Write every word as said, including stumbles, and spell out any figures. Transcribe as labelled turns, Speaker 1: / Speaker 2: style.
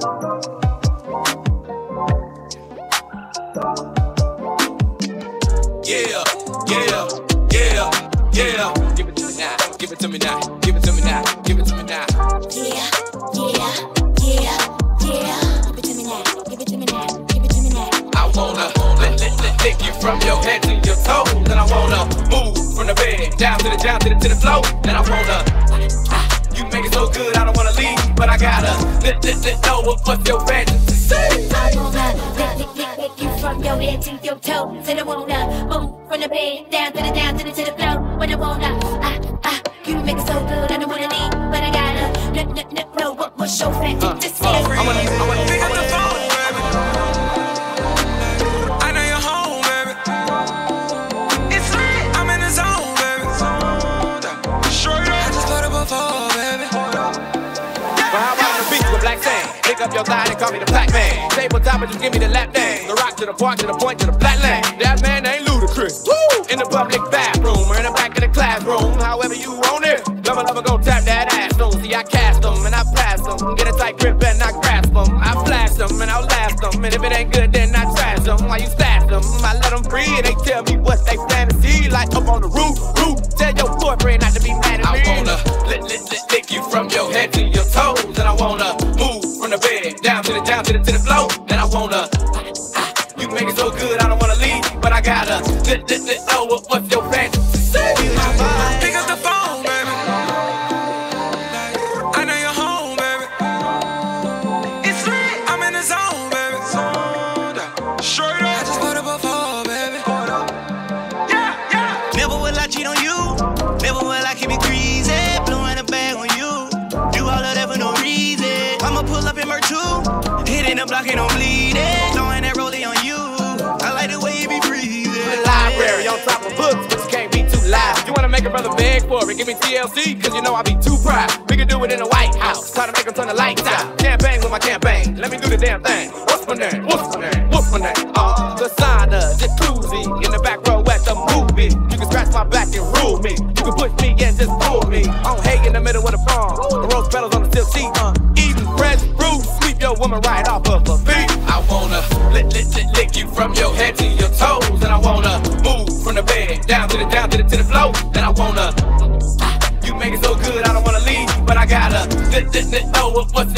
Speaker 1: Yeah, yeah, yeah, yeah. Give it to me now, give it to me now, give it to me now, give it to me now.
Speaker 2: Yeah, yeah, yeah, yeah. Give it to me now, give it to me now, give it to me now.
Speaker 1: I wanna lick, lick, lick, lick you from your head to your toes, and I wanna move from the bed down to the down to the to the floor, and I wanna. You make it so good, I don't wanna leave, but I gotta lick, lick, lick, know what, what's your fantasy.
Speaker 2: I wanna lick, lick, lick, lick you from your head to your toes, and I wanna move from the bed down to the down to the to the floor, when I wanna. Ah, ah, you make it so good, I don't wanna leave, but I gotta lick, lick, lick, know what, what's your fantasy.
Speaker 1: Uh, uh, I wanna, I wanna pick up the phone. Pick up your thigh and call me the black man. Table top and just give me the lap dance. The rock to the park, to the point, to the flat land. That man ain't Ludacris. Woo! In the public bathroom or in the back of the classroom. However you want it. Lover, lover, go tap that ass. Don't see I cast them and I pass them. Get a tight grip and I grasp them. I flash them and I'll last them. And if it ain't good, then I trash them. While you stash them, I let them free. And they tell me what they fantasy. Like up on the roof, roof. Tell your boyfriend not to be mad at me. I wanna lick, lick, lick, lick you from your head to your toes. And I wanna move from the bed down to the down to the to the floor, and I wanna. You make it so good, I don't wanna leave, but I gotta. Let, let, let know what, what's your fantasy. Pick up the phone, baby. I know you're home, baby. It's lit. I'm in the zone, baby. Straight up. I just put up a phone, baby. Yeah, yeah.
Speaker 3: Never will I cheat on you. Never will I keep it greasy. Blowing a bag on you. Do all of that for no reason. I'ma pull up in Mer two, hitting the block and I'm bleeding. Throwing that rollie on you, I like the way you be breathing.
Speaker 1: The library on top of books, but you can't be too loud. You wanna make a brother beg for it, give me T L C, cause you know I be too proud. We can do it in the White House, try to make them turn the lights out. Campaign with my campaign, let me do the damn thing. What's my name, what's my name, what's my name? Uh, the sauna, jacuzzi, in the back row at the movie. You can scratch my back and rule me, you can push me and just pull me. I'm hay in the middle of the farm, the rose petals on the silk sheet, uh, eating fresh fruit, sweep your woman right off of her feet. I wanna lick, lick, lick, lick you from your head to your toes, and I wanna move from the bed down to the down to the to the floor, and I wanna. You make it so good, I don't wanna leave, but I gotta. Lick, lick, lick, know what, what's